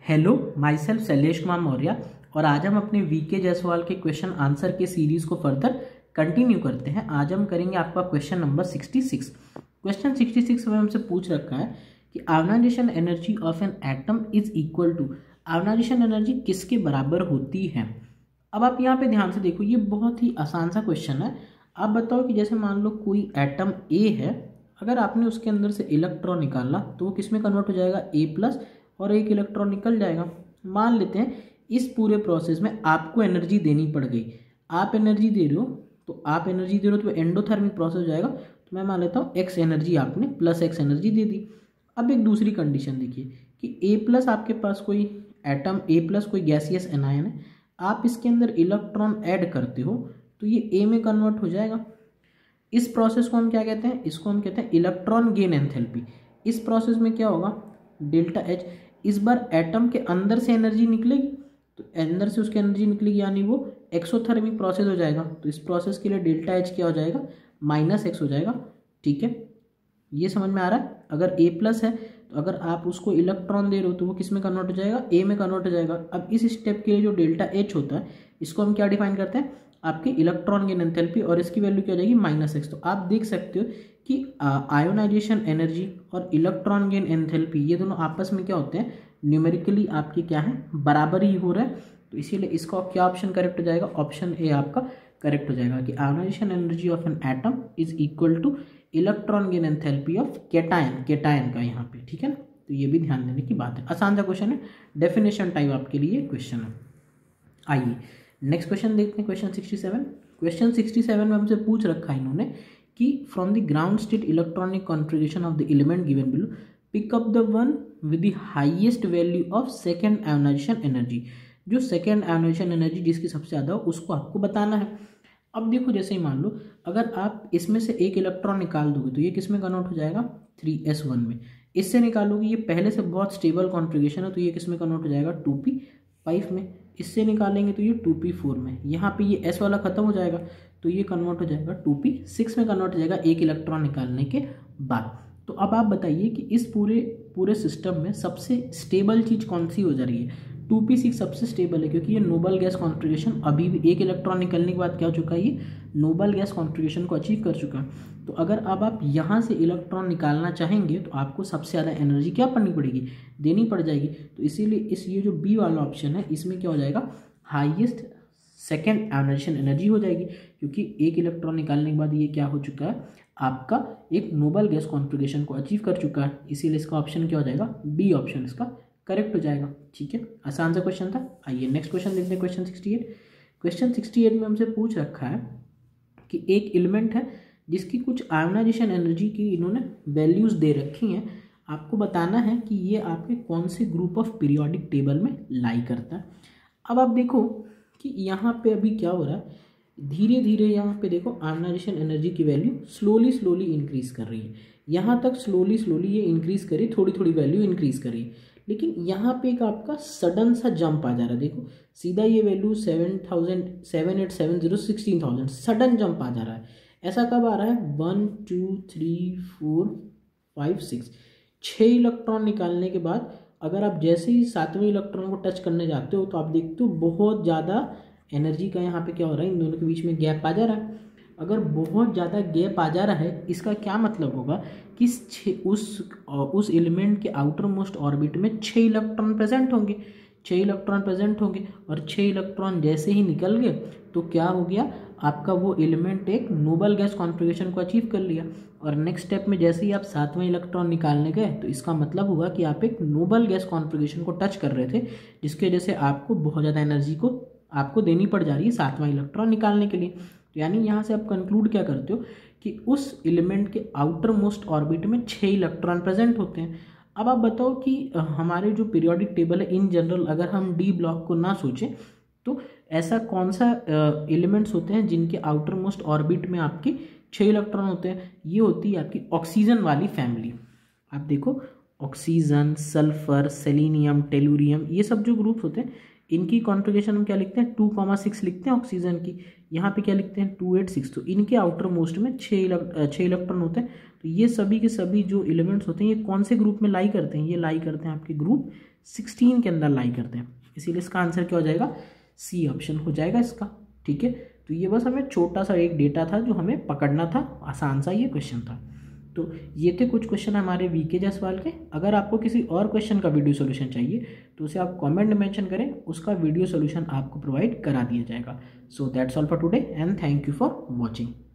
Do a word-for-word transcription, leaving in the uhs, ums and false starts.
Hello, myself Shailesh Kumar Maurya और आज हम अपने वीके जायसवाल के क्वेश्चन आंसर के सीरीज को फर्दर कंटिन्यू करते हैं। आज हम करेंगे आपका question number sixty six. Question sixty six में हमसे पूछ रखा है कि ionization energy of an atom is equal to, ionization energy किसके बराबर होती है। अब आप यहाँ पे ध्यान से देखो, ये बहुत ही आसान सा क्वेश्चन है। आप बताओ कि जैसे मान लो कोई एटम ए है, अगर आपने उसके अंदर से इलेक्ट्रॉन निकाला तो वो किस में कन्वर्ट हो जाएगा, ए प्लस, और एक इलेक्ट्रॉन निकल जाएगा। मान लेते हैं इस पूरे प्रोसेस में आपको एनर्जी देनी पड़ गई, आप एनर्जी दे रहे हो तो आप एनर्जी दे रहे हो तो एंडोथर्मिक प्रोसेस हो जाएगा। तो मैं मान लेता हूँ एक्स एनर्जी आपने प्लस एक्स एनर्जी दे दी। अब एक दूसरी कंडीशन देखिए कि ए प्लस आपके पास कोई एटम ए प्लस कोई गैसियस एनायन है, आप इसके अंदर इलेक्ट्रॉन ऐड करते हो तो ये ए में कन्वर्ट हो जाएगा। इस प्रोसेस को हम क्या कहते हैं, इसको हम कहते हैं इलेक्ट्रॉन गेन एंथैल्पी। इस प्रोसेस में क्या होगा, डेल्टा एच। इस बार एटम के अंदर से एनर्जी निकलेगी तो अंदर से उसकी एनर्जी निकलेगी, यानी वो एक्सोथर्मिक प्रोसेस हो जाएगा। तो इस प्रोसेस के लिए डेल्टा एच क्या हो जाएगा, माइनस एक्स हो जाएगा। ठीक है, ये समझ में आ रहा है। अगर ए प्लस है तो अगर आप उसको इलेक्ट्रॉन दे रहे हो तो वो किस में कन्वर्ट हो जाएगा, ए में कन्वर्ट हो जाएगा। अब इस स्टेप के लिए जो डेल्टा एच होता है इसको हम क्या डिफाइन करते हैं, आपके इलेक्ट्रॉन गेन एंथैल्पी, और इसकी वैल्यू क्या हो जाएगी, माइनस एक्स। तो आप देख सकते हो कि आयोनाइजेशन एनर्जी और इलेक्ट्रॉन गेन एंथैल्पी ये दोनों आपस में क्या होते हैं, न्यूमेरिकली आपके क्या है, बराबर ही हो रहा है। तो इसीलिए इसका क्या ऑप्शन करेक्ट हो जाएगा, ऑप्शन ए आपका करेक्ट हो जाएगा कि ionization energy of an atom is equal to electron gain enthalpy of cation, cation का यहाँ पे। ठीक है ना, तो ये भी ध्यान देने की बात है। आसान सा क्वेश्चन है, डेफिनेशन टाइप आपके लिए क्वेश्चन है। आइए नेक्स्ट क्वेश्चन देखते हैं, question sixty seven. Question sixty seven में हमसे पूछ रखा है इन्होंने कि from the ground state electronic configuration of the element given below, pick up the one with the highest value of second ionization energy. जो सेकेंड आयोनाइजेशन एनर्जी जिसकी सबसे ज़्यादा हो उसको आपको बताना है। अब देखो, जैसे ही मान लो अगर आप इसमें से एक इलेक्ट्रॉन निकाल दोगे तो ये किस में कन्वर्ट हो जाएगा, थ्री एस वन में। इससे निकालोगे, ये पहले से बहुत स्टेबल कॉन्फ़िगरेशन है तो ये किस में कन्वर्ट हो जाएगा, टू पी फाइव में। इससे निकालेंगे तो ये टू पी फोर में। यहाँ पे ये S वाला खत्म हो जाएगा तो ये कन्वर्ट हो जाएगा टू पी सिक्स में कन्वर्ट हो जाएगा एक इलेक्ट्रॉन निकालने के बाद। तो अब आप बताइए कि इस पूरे पूरे सिस्टम में सबसे स्टेबल चीज़ कौन सी हो जा रही है। टू पी सिक्स सबसे स्टेबल है क्योंकि ये नोबल गैस कॉन्फ़िगरेशन अभी भी एक इलेक्ट्रॉन निकलने के बाद क्या हो चुका है, ये नोबल गैस कॉन्फ़िगरेशन को अचीव कर चुका है। तो अगर अब आप यहाँ से इलेक्ट्रॉन निकालना चाहेंगे तो आपको सबसे ज़्यादा एनर्जी क्या पड़नी पड़ेगी, देनी पड़ जाएगी। तो इसीलिए इस ये जो बी वाला ऑप्शन है इसमें क्या हो जाएगा, हाईएस्ट सेकेंड आयोनाइजेशन एनर्जी हो जाएगी, क्योंकि एक इलेक्ट्रॉन निकालने के बाद ये क्या हो चुका है, आपका एक नोबल गैस कॉन्फ़िगरेशन को अचीव कर चुका है। इसीलिए इसका ऑप्शन क्या हो जाएगा, बी ऑप्शन इसका करेक्ट हो जाएगा। ठीक है, आसान सा क्वेश्चन था। आइए नेक्स्ट क्वेश्चन देखते हैं, question sixty eight. Question sixty eight में हमसे पूछ रखा है कि एक एलिमेंट है जिसकी कुछ आयोनाइजेशन एनर्जी की इन्होंने वैल्यूज़ दे रखी हैं। आपको बताना है कि ये आपके कौन से ग्रुप ऑफ पीरियोडिक टेबल में लाई करता है। अब आप देखो कि यहाँ पे अभी क्या हो रहा है, धीरे धीरे यहाँ पे देखो आयोनाइजेशन एनर्जी की वैल्यू स्लोली स्लोली इंक्रीज कर रही है। यहाँ तक स्लोली स्लोली ये इंक्रीज करी, थोड़ी थोड़ी वैल्यू इंक्रीज करी, लेकिन यहाँ पे एक आपका सडन सा जंप आ जा रहा है। देखो सीधा ये value seven thousand seven eight seven zero sixteen thousand sudden jump आ जा रहा है। ऐसा कब आ रहा है, one two three four five six, छः इलेक्ट्रॉन निकालने के बाद अगर आप जैसे ही सातवें इलेक्ट्रॉन को टच करने जाते हो तो आप देखते हो बहुत ज़्यादा एनर्जी का यहाँ पे क्या हो रहा है, इन दोनों के बीच में गैप आ जा रहा है। अगर बहुत ज़्यादा गैप आ जा रहा है इसका क्या मतलब होगा कि उस उस एलिमेंट के आउटर मोस्ट ऑर्बिट में छः इलेक्ट्रॉन प्रेजेंट होंगे, छः इलेक्ट्रॉन प्रेजेंट होंगे और छः इलेक्ट्रॉन जैसे ही निकल गए तो क्या हो गया, आपका वो एलिमेंट एक नोबल गैस कॉन्फ़िगरेशन को अचीव कर लिया। और नेक्स्ट स्टेप में जैसे ही आप सातवें इलेक्ट्रॉन निकालने गए तो इसका मतलब हुआ कि आप एक नोबल गैस कॉन्फ़िगरेशन को टच कर रहे थे, जिसकी वजह से आपको बहुत ज़्यादा एनर्जी को आपको देनी पड़ जा रही है सातवां इलेक्ट्रॉन निकालने के लिए। तो यानी यहाँ से आप कंक्लूड क्या करते हो कि उस एलिमेंट के आउटर मोस्ट ऑर्बिट में छः इलेक्ट्रॉन प्रेजेंट होते हैं। अब आप बताओ कि हमारे जो पीरियोडिक टेबल है इन जनरल, अगर हम डी ब्लॉक को ना सोचें तो ऐसा कौन सा एलिमेंट्स होते हैं जिनके आउटर मोस्ट ऑर्बिट में आपके छः इलेक्ट्रॉन होते हैं, ये होती है आपकी ऑक्सीजन वाली फैमिली। आप देखो ऑक्सीजन, सल्फर, सेलेनियम, टेलुरियम, ये सब जो ग्रुप्स होते हैं इनकी कॉन्फ़िगरेशन हम क्या लिखते हैं, टू कॉमा सिक्स लिखते हैं ऑक्सीजन की, यहाँ पे क्या लिखते हैं टू एट सिक्स। तो इनके आउटर मोस्ट में छः इलेक्ट छः इलेक्ट्रॉन होते हैं। तो ये सभी के सभी जो एलिमेंट्स होते हैं ये कौन से ग्रुप में लाई करते हैं, ये लाई करते हैं आपके ग्रुप सिक्सटीन के अंदर लाई करते हैं। इसीलिए इसका आंसर क्या हो जाएगा, सी ऑप्शन हो जाएगा इसका। ठीक है, तो ये बस हमें छोटा सा एक डेटा था जो हमें पकड़ना था, आसान सा ये क्वेश्चन था। तो ये थे कुछ क्वेश्चन हमारे वीके जायसवाल के। अगर आपको किसी और क्वेश्चन का वीडियो सॉल्यूशन चाहिए तो उसे आप कमेंट में मेंशन करें, उसका वीडियो सॉल्यूशन आपको प्रोवाइड करा दिया जाएगा। So that's all for today and thank you for watching.